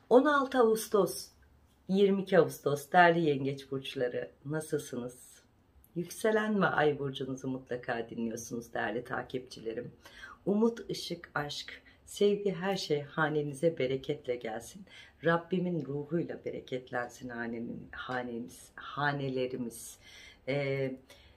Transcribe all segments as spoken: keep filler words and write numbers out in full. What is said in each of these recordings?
on altı Ağustos, yirmi iki Ağustos değerli yengeç burçları, nasılsınız? Yükselen ve ay burcunuzu mutlaka dinliyorsunuz değerli takipçilerim. Umut, ışık, aşk, sevgi, her şey hanenize bereketle gelsin. Rabbimin ruhuyla bereketlensin hanenin, hanemiz, hanelerimiz. Ee,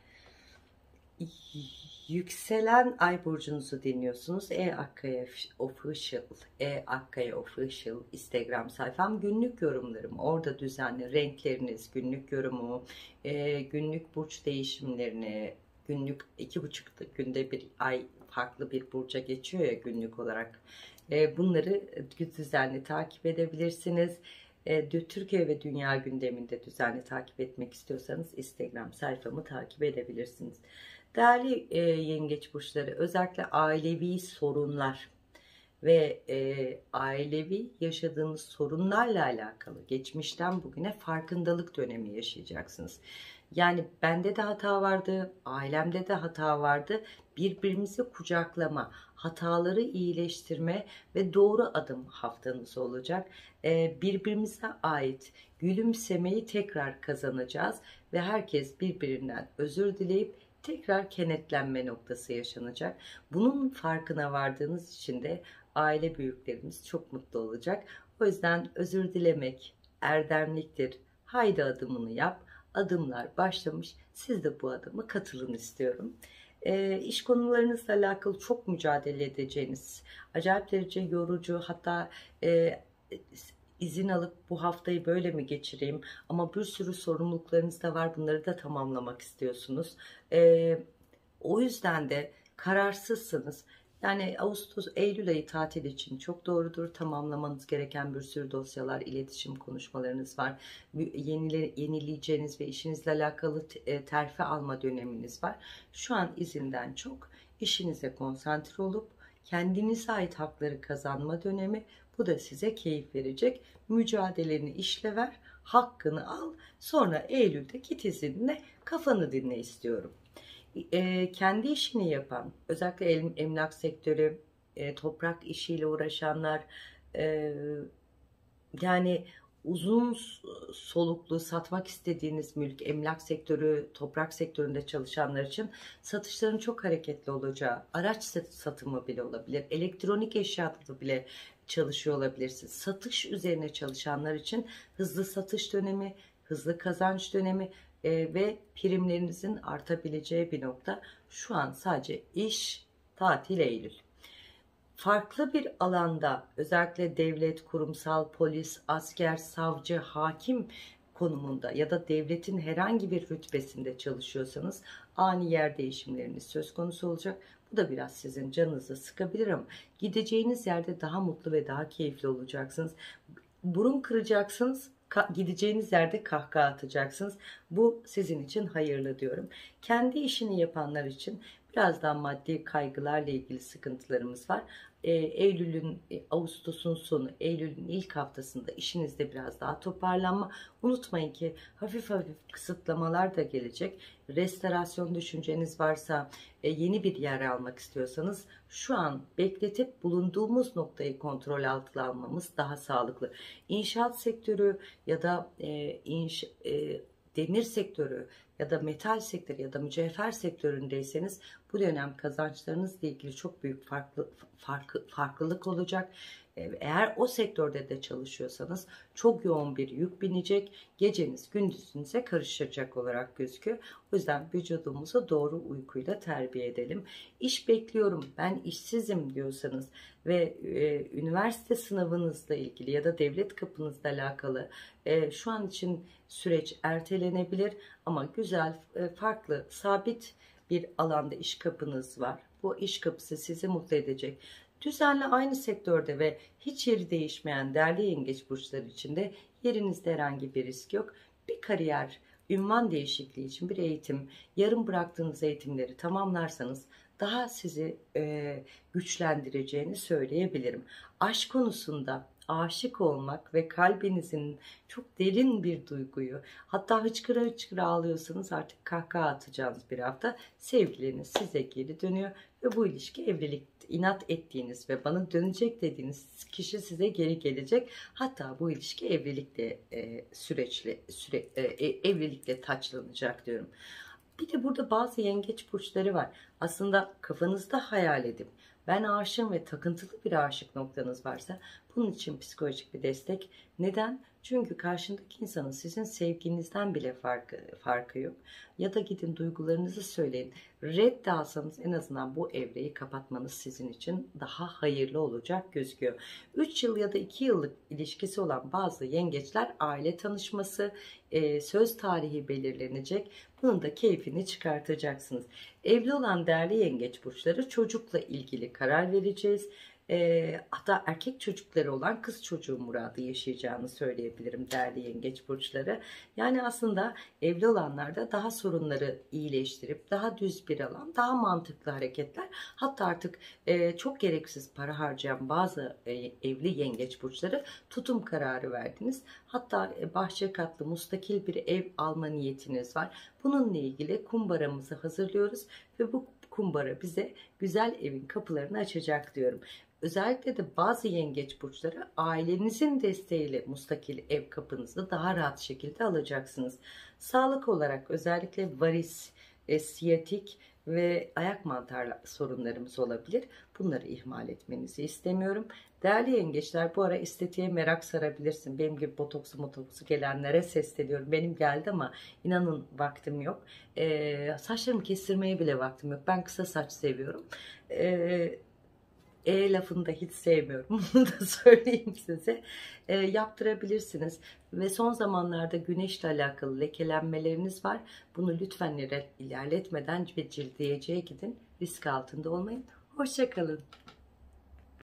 Yükselen ay burcunuzu dinliyorsunuz. E Akkaya Official, E Akkaya Official Instagram sayfam, günlük yorumlarım orada düzenli, renkleriniz, günlük yorumu, e, günlük burç değişimlerini, günlük iki buçuk günde bir ay farklı bir burca geçiyor ya günlük olarak. E, bunları düzenli takip edebilirsiniz. E, Türkiye ve dünya gündeminde düzenli takip etmek istiyorsanız Instagram sayfamı takip edebilirsiniz. Değerli e, yengeç burçları, özellikle ailevi sorunlar ve e, ailevi yaşadığınız sorunlarla alakalı geçmişten bugüne farkındalık dönemi yaşayacaksınız. Yani bende de hata vardı, ailemde de hata vardı. Birbirimizi kucaklama, hataları iyileştirme ve doğru adım haftanız olacak. E, birbirimize ait gülümsemeyi tekrar kazanacağız ve herkes birbirinden özür dileyip tekrar kenetlenme noktası yaşanacak. Bunun farkına vardığınız için de aile büyüklerimiz çok mutlu olacak. O yüzden özür dilemek erdemliktir. Haydi adımını yap. Adımlar başlamış. Siz de bu adıma katılın istiyorum. E, iş konularınızla alakalı çok mücadele edeceğiniz, acayip derece yorucu, hatta e, izin alıp bu haftayı böyle mi geçireyim, ama bir sürü sorumluluklarınız da var, bunları da tamamlamak istiyorsunuz. Ee, o yüzden de kararsızsınız. Yani Ağustos, Eylül ayı tatil için çok doğrudur. Tamamlamanız gereken bir sürü dosyalar, iletişim konuşmalarınız var. Yenile, yenileyeceğiniz ve işinizle alakalı terfi alma döneminiz var. Şu an izinden çok işinize konsantre olup kendinize ait hakları kazanma dönemi. Bu da size keyif verecek. Mücadeleni işle ver, hakkını al. Sonra Eylül'de git izinle kafanı dinle istiyorum. E, kendi işini yapan, özellikle em, emlak sektörü, e, toprak işiyle uğraşanlar, e, yani uzun soluklu satmak istediğiniz mülk, emlak sektörü, toprak sektöründe çalışanlar için satışların çok hareketli olacağı, araç satımı bile olabilir, elektronik eşyada bile çalışıyor olabilirsiniz. Satış üzerine çalışanlar için hızlı satış dönemi, hızlı kazanç dönemi e, ve primlerinizin artabileceği bir nokta. Şu an sadece iş, tatil, Eylül. Farklı bir alanda, özellikle devlet, kurumsal, polis, asker, savcı, hakim konumunda ya da devletin herhangi bir rütbesinde çalışıyorsanız ani yer değişimleriniz söz konusu olacak. Bu da biraz sizin canınızı sıkabilir ama gideceğiniz yerde daha mutlu ve daha keyifli olacaksınız. Burun kıracaksınız, gideceğiniz yerde kahkaha atacaksınız. Bu sizin için hayırlı diyorum. Kendi işini yapanlar için biraz daha maddi kaygılarla ilgili sıkıntılarımız var. E, Eylül'ün, e, Ağustos'un sonu, Eylül'ün ilk haftasında işinizde biraz daha toparlanma. Unutmayın ki hafif hafif kısıtlamalar da gelecek. Restorasyon düşünceniz varsa, e, yeni bir yer almak istiyorsanız şu an bekletip bulunduğumuz noktayı kontrol altına almamız daha sağlıklı. İnşaat sektörü ya da e, inş, e, demir sektörü ya da metal sektörü ya da mücevher sektöründeyseniz bu dönem kazançlarınızla ilgili çok büyük farklı, farklı farklılık olacak. Eğer o sektörde de çalışıyorsanız çok yoğun bir yük binecek, geceniz gündüzünüze karışacak olarak gözüküyor. O yüzden vücudumuzu doğru uykuyla terbiye edelim. İş bekliyorum, ben işsizim diyorsanız ve e, üniversite sınavınızla ilgili ya da devlet kapınızla alakalı e, şu an için süreç ertelenebilir ama güzel, e, farklı, sabit bir alanda iş kapınız var. Bu iş kapısı sizi mutlu edecek. Düzenli aynı sektörde ve hiç yeri değişmeyen değerli yengeç burçları için de yerinizde herhangi bir risk yok. Bir kariyer, ünvan değişikliği için bir eğitim, yarım bıraktığınız eğitimleri tamamlarsanız daha sizi e, güçlendireceğini söyleyebilirim. Aşk konusunda aşık olmak ve kalbinizin çok derin bir duyguyu, hatta hıçkıra hıçkıra ağlıyorsanız artık kahkaha atacağınız bir hafta, sevgiliniz size geri dönüyor ve bu ilişki evlilik inat ettiğiniz ve bana dönecek dediğiniz kişi size geri gelecek. Hatta bu ilişki evlilikle e, süreçli süre, e, evlilikle taçlanacak diyorum. Bir de burada bazı yengeç burçları var. Aslında kafanızda hayal edip ben aşığım ve takıntılı bir aşık noktanız varsa bunun için psikolojik bir destek. Neden? Çünkü karşındaki insanın sizin sevginizden bile farkı, farkı yok. Ya da gidin duygularınızı söyleyin. Red de alsanız en azından bu evreyi kapatmanız sizin için daha hayırlı olacak gözüküyor. üç yıl ya da iki yıllık ilişkisi olan bazı yengeçler aile tanışması, e, söz tarihi belirlenecek. Bunun da keyfini çıkartacaksınız. Evli olan değerli yengeç burçları çocukla ilgili karar vereceğiz. E, hatta erkek çocukları olan kız çocuğu muradı yaşayacağını söyleyebilirim değerli yengeç burçları. Yani aslında evli olanlarda daha sorunları iyileştirip daha düz bir alan, daha mantıklı hareketler, hatta artık e, çok gereksiz para harcayan bazı e, evli yengeç burçları tutum kararı verdiniz. Hatta e, bahçe katlı mustakil bir ev alma niyetiniz var. Bununla ilgili kumbaramızı hazırlıyoruz ve bu kumbara bize güzel evin kapılarını açacak diyorum. Özellikle de bazı yengeç burçları ailenizin desteğiyle mustakil ev kapınızı daha rahat şekilde alacaksınız. Sağlık olarak özellikle varis, e, siyatik ve ayak mantar sorunlarımız olabilir. Bunları ihmal etmenizi istemiyorum. Değerli yengeçler, bu ara estetiğe merak sarabilirsin. Benim gibi botoksu motoksu gelenlere sesleniyorum. Benim geldi ama inanın vaktim yok. Ee, saçlarımı kestirmeye bile vaktim yok. Ben kısa saç seviyorum. Ee, E lafını da hiç sevmiyorum. Bunu da söyleyeyim size. E, yaptırabilirsiniz. Ve son zamanlarda güneşle alakalı lekelenmeleriniz var. Bunu lütfen ilerletmeden ve cildiyeciye gidin. Risk altında olmayın. Hoşça kalın.